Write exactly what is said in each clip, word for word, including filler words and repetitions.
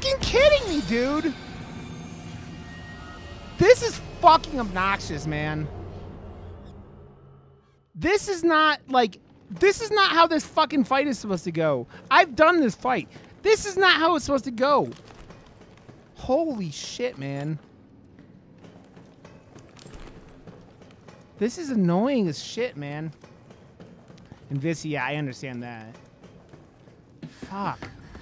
fucking kidding me, dude? This is fucking obnoxious, man. This is not, like, this is not how this fucking fight is supposed to go. I've done this fight. This is not how it's supposed to go. Holy shit, man. This is annoying as shit, man. And Vissy, yeah, I understand that. Fuck.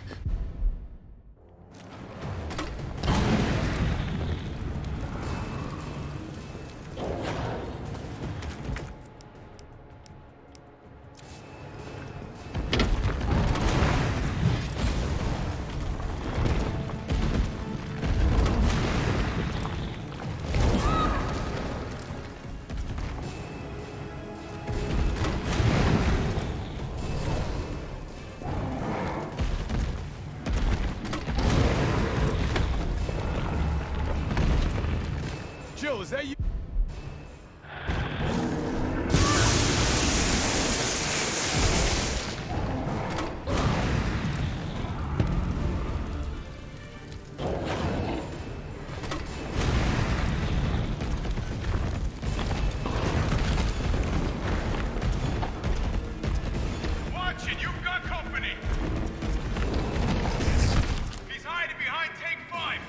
Is that you? Watch it, you've got company. He's hiding behind tank five.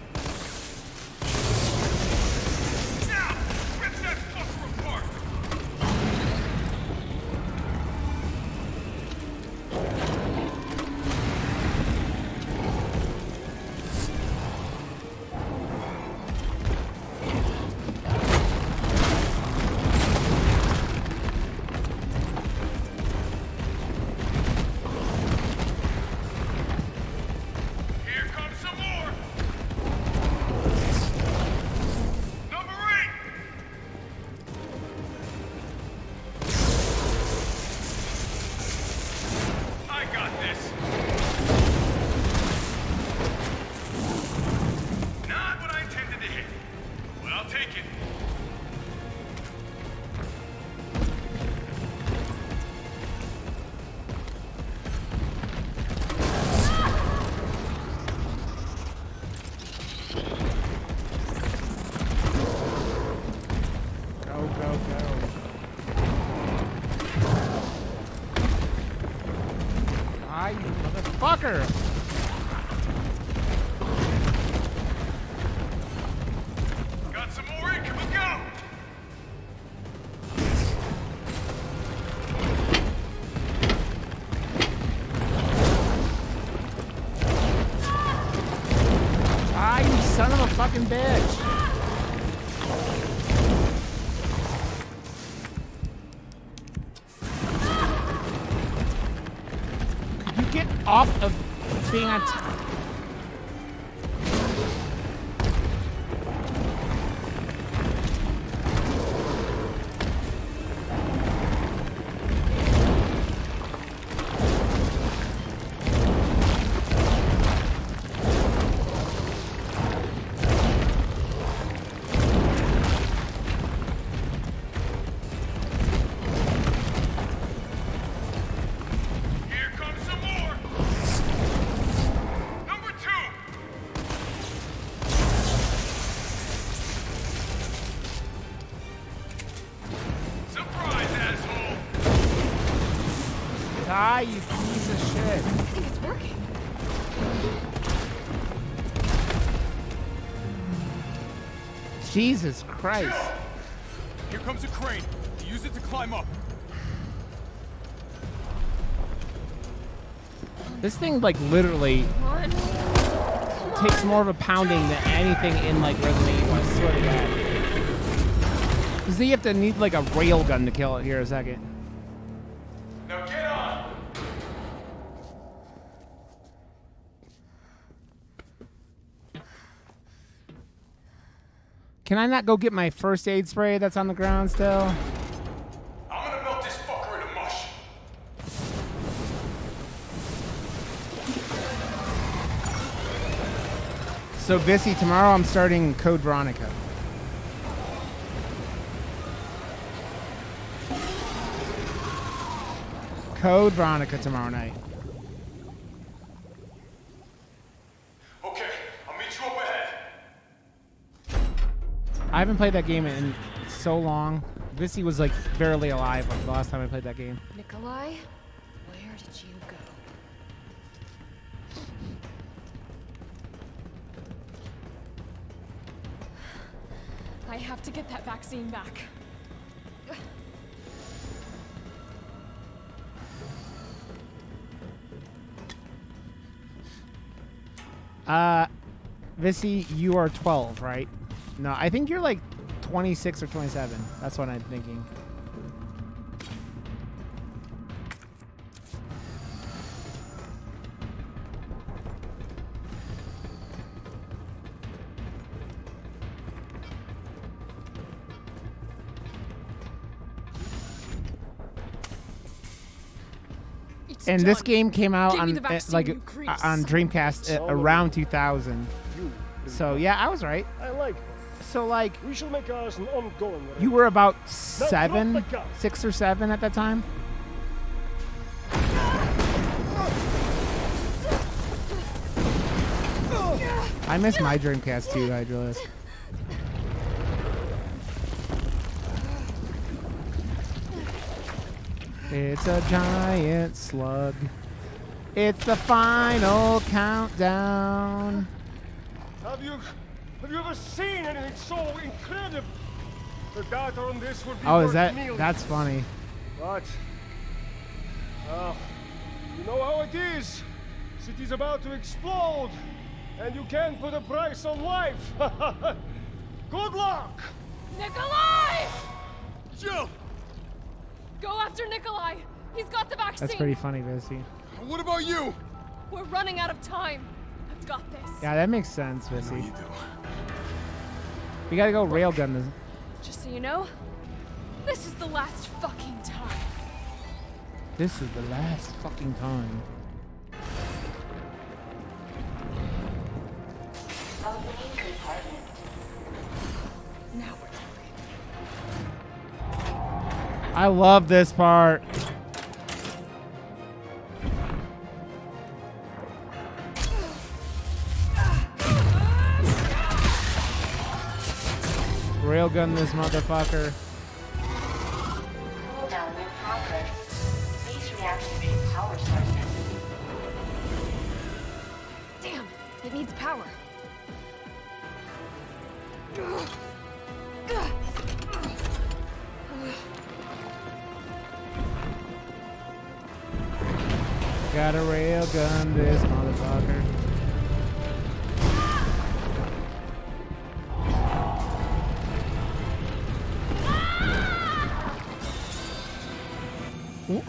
Fucker! Got some more ink, we'll go! Ah, you son of a fucking bitch! Off of being on top. Die, you piece of shit. I think it's working. Jesus Christ. Here comes a crane. Use it to climb up. This thing, like, literally Come on. takes more of a pounding than anything in, like, Resident Evil. I swear to God. Because you have to need, like, a rail gun to kill it here in a second. Now get on! Can I not go get my first aid spray that's on the ground still? I'm gonna melt this fucker into mush. So, Vissy, tomorrow I'm starting Code Veronica. Code Veronica tomorrow night. I haven't played that game in so long. Vissy was like barely alive like, the last time I played that game. Nikolai, where did you go? I have to get that vaccine back. Uh, Vissy, you are twelve, right? No, I think you're like twenty-six or twenty-seven. That's what I'm thinking. It's And this done. game came out Give me on the uh, vaccine, like you creeps. uh, on Dreamcast uh, around two thousand. You. So yeah, I was right. I like her. So like We shall make ours an ongoing. you were about drop seven, the gun. six or seven at that time. I miss my Dreamcast too, Hydralisk. It's a giant slug. It's the final countdown. Have you, have you ever seen anything so incredible? The data on this would be Oh, is worth that? millions. That's funny. But, uh, you know how it is. City's about to explode, and you can't put a price on life. Good luck. Nikolai! Jill! Go after Nikolai. He's got the vaccine. That's pretty funny, Vissy. What about you? We're running out of time. I've got this. Yeah, that makes sense, I know Vissy. you do. We gotta go railgun this. Just so you know, this is the last fucking time. This is the last fucking time. Now we're talking. I love this part. Railgun this motherfucker. Cooldown in progress. Please reactivate power sources. Damn, it needs power. Gotta railgun this motherfucker. Ooh.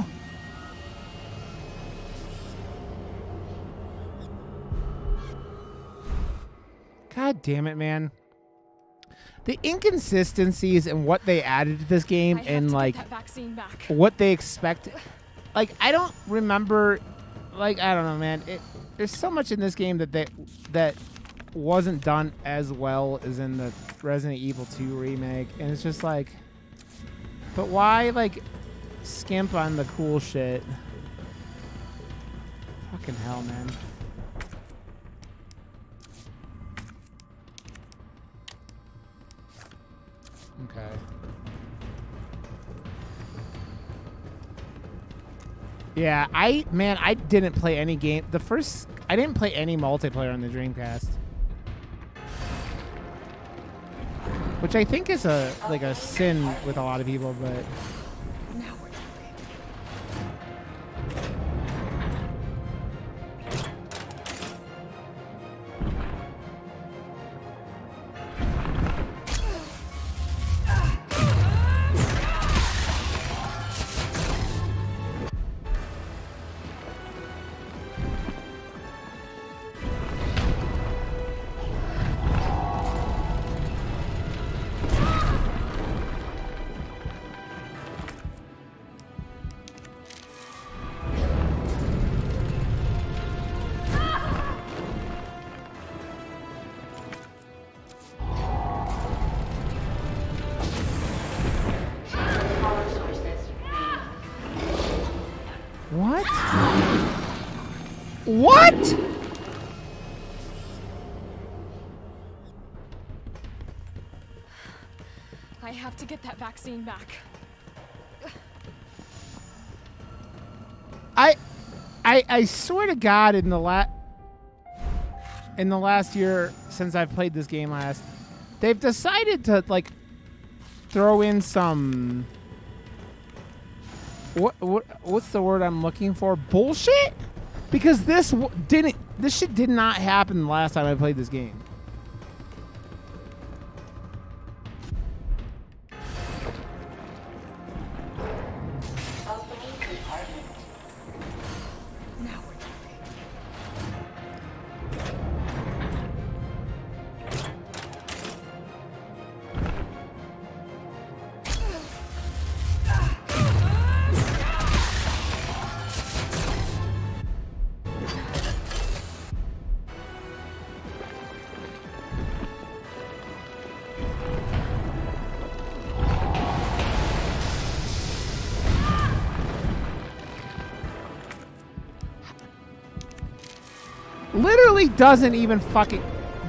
God damn it, man. The inconsistencies in what they added to this game I have and to like get that vaccine back. what they expect. Like, I don't remember, like, I don't know, man. It, there's so much in this game that they, that wasn't done as well as in the Resident Evil two remake. And it's just like, but why, like, skimp on the cool shit? Fucking hell, man. Okay. Yeah, I man, I didn't play any game. The first, I didn't play any multiplayer on the Dreamcast, which I think is a like a sin with a lot of people. But Now we're talking. Power sources what? What? to get that vaccine back. I, I, I swear to God, in the la in the last year since I've played this game last, they've decided to like throw in some what what what's the word I'm looking for? Bullshit? Because this w didn't this shit did not happen the last time I played this game. Opening compartment. Now we're talking. Literally doesn't even fucking.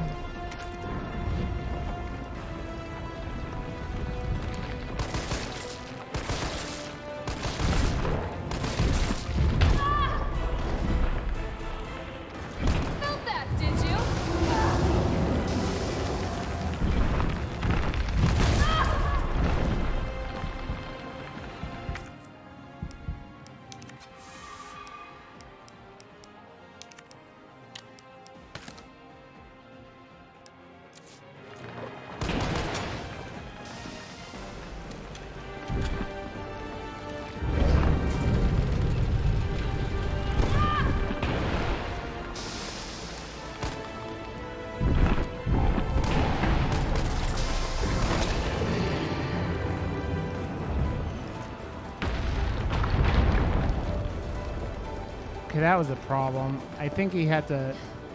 Felt that, did you? Okay, that was a problem. I think he had to.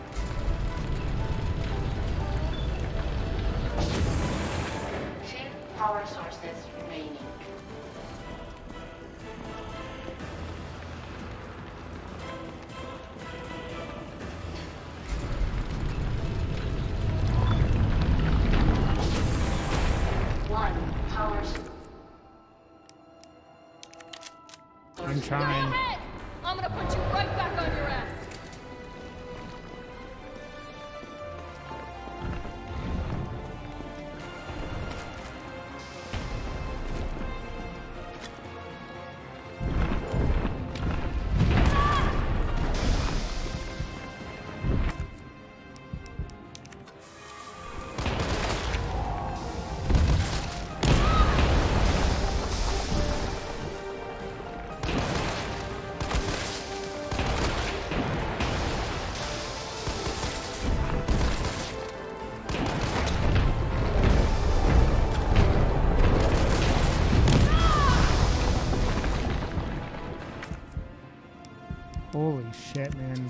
Two power sources remaining. One power source. I'm trying. Go ahead! I'm gonna put you right back on your ass. Holy shit, man.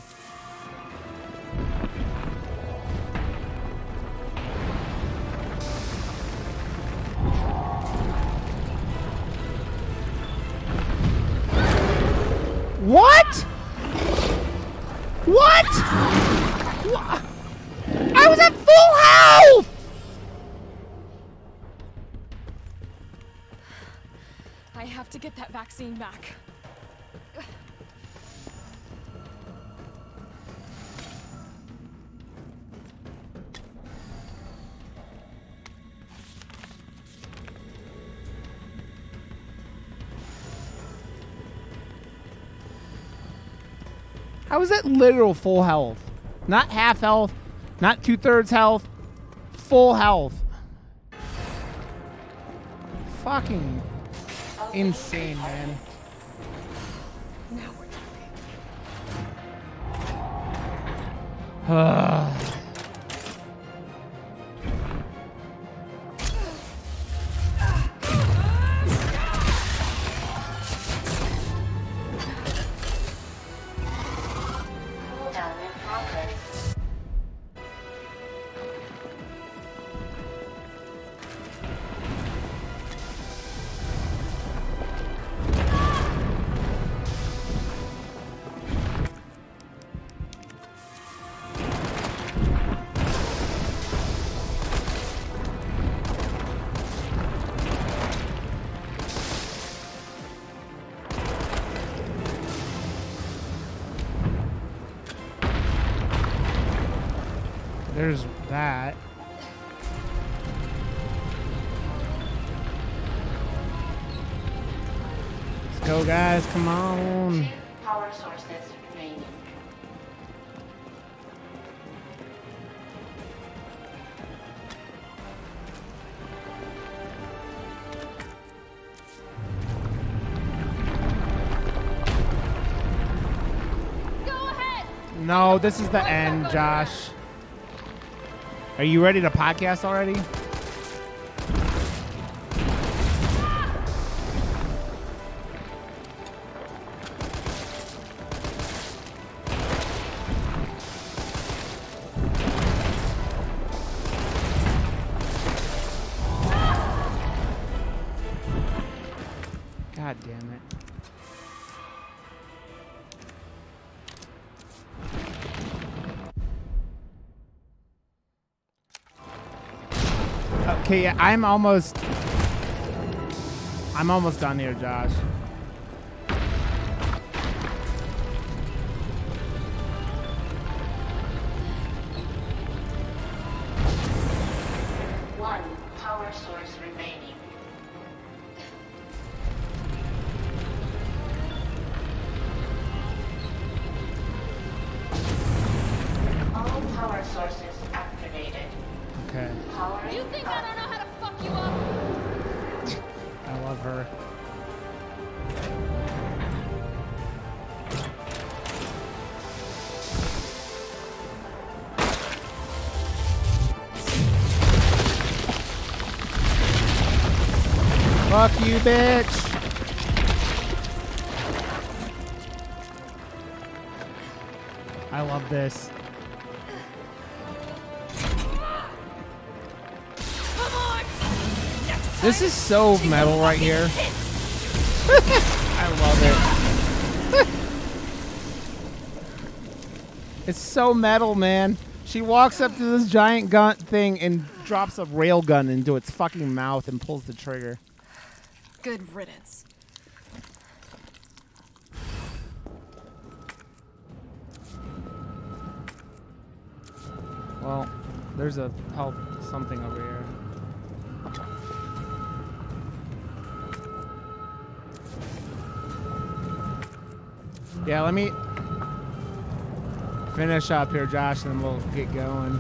What? What? Wha- I was at full health! I have to get that vaccine back. I was at literal full health. Not half health, not two-thirds health, full health. Fucking insane, man. Now we're talking. Cooldown in progress. There's that. Let's go, guys. Come on. Two power sources remaining. Go ahead. No, this is the end, Josh. Are you ready to podcast already? God damn it. Okay, yeah, I'm almost I'm almost done here, Josh. One power source remaining. All power sources activated. Okay. Powering You think I up. don't know how to fuck you up? I love her. Fuck you, bitch. I love this. Come on. This is so metal right here. I love it. It's so metal, man. She walks up to this giant gun thing and drops a rail gun into its fucking mouth and pulls the trigger. Good riddance. Well, there's a help something over here. Yeah, let me finish up here, Josh, and then we'll get going.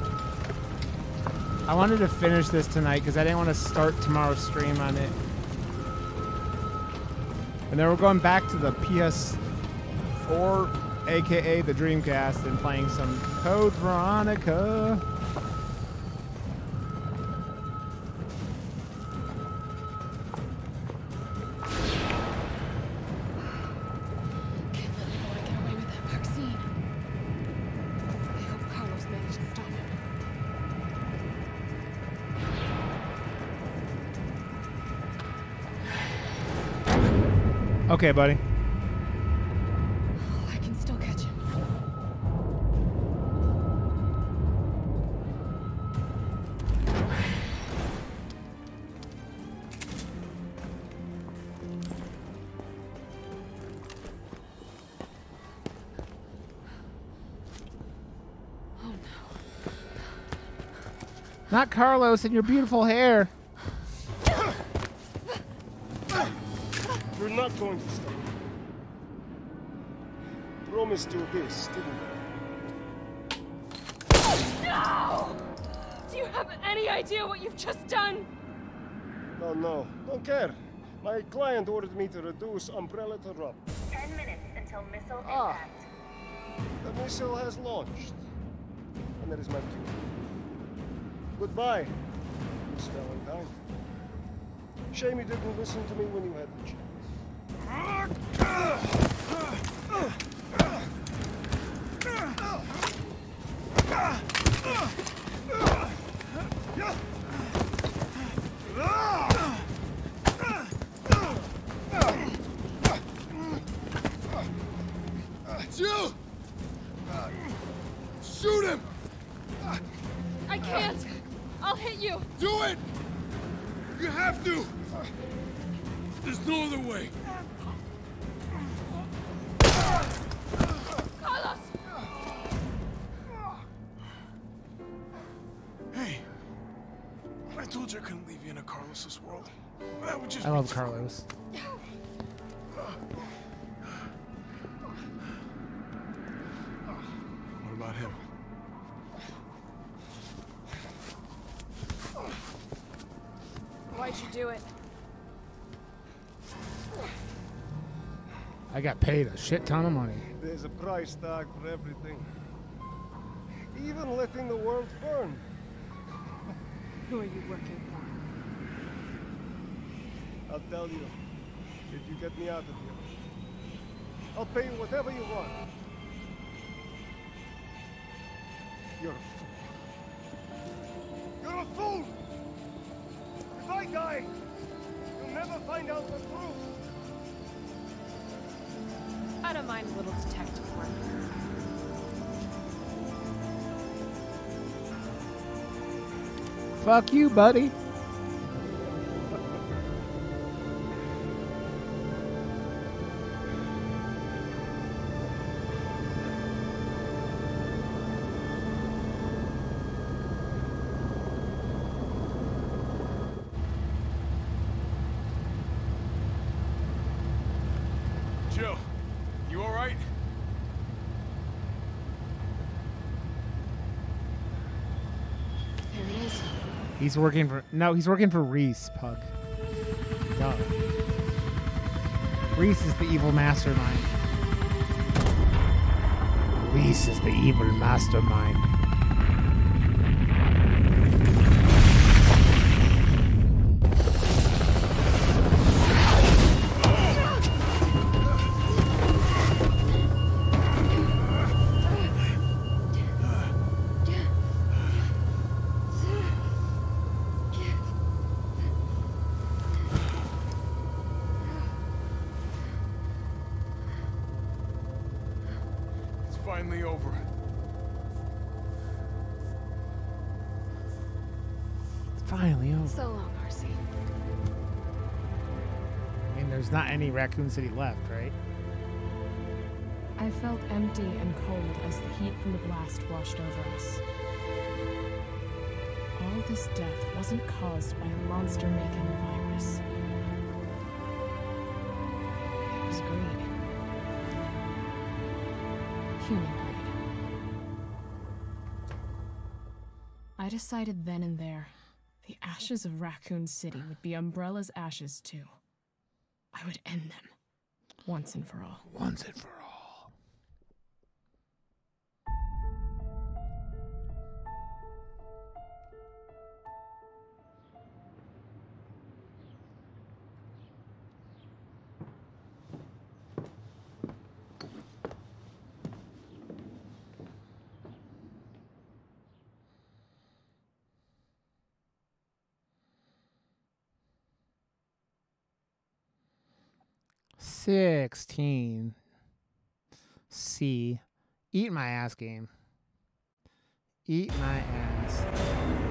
I wanted to finish this tonight because I didn't want to start tomorrow's stream on it. And then we're going back to the P S four, aka the Dreamcast, and playing some Code Veronica. Can't let anyone get away with that vaccine. I hope Carlos managed to stop it. Okay, buddy. I can still catch him. Oh no. Not Carlos and your beautiful hair. You're not going to stop. Promised you this, didn't I? No! Do you have any idea what you've just done? No, no, don't care. My client ordered me to reduce Umbrella to rubber. Ten minutes until missile Ah. impact. The missile has launched. And that is my cue. Goodbye, Miss Valentine. Shame you didn't listen to me when you had the chance. Jill! Shoot him! I can't. I'll hit you. Do it! You have to! There's no other way. Carlos! told you I couldn't leave you in a Carlos's world. That would just I be love too- Carlos. What about him? Why'd you do it? I got paid a shit ton of money. There's a price tag for everything. Even letting the world burn. Who are you working for? I'll tell you, if you get me out of here. I'll pay you whatever you want. You're a fool. You're a fool! If I die, you'll never find out the truth. I don't mind a little detective work. Fuck you, buddy. Jill, you all right? There it is. He's working for no, he's working for Reese, Pug. Duh. Reese is the evil mastermind. Reese is the evil mastermind. It's finally over. It's finally over. So long, R C. I mean, there's not any Raccoon City left, right? I felt empty and cold as the heat from the blast washed over us. All this death wasn't caused by a monster-making virus. It was greed. Human greed. I decided then and there, the ashes of Raccoon City would be Umbrella's ashes too. I would end them, once and for all. Once and for all. Sixteen. C. Eat my ass game. Eat my ass.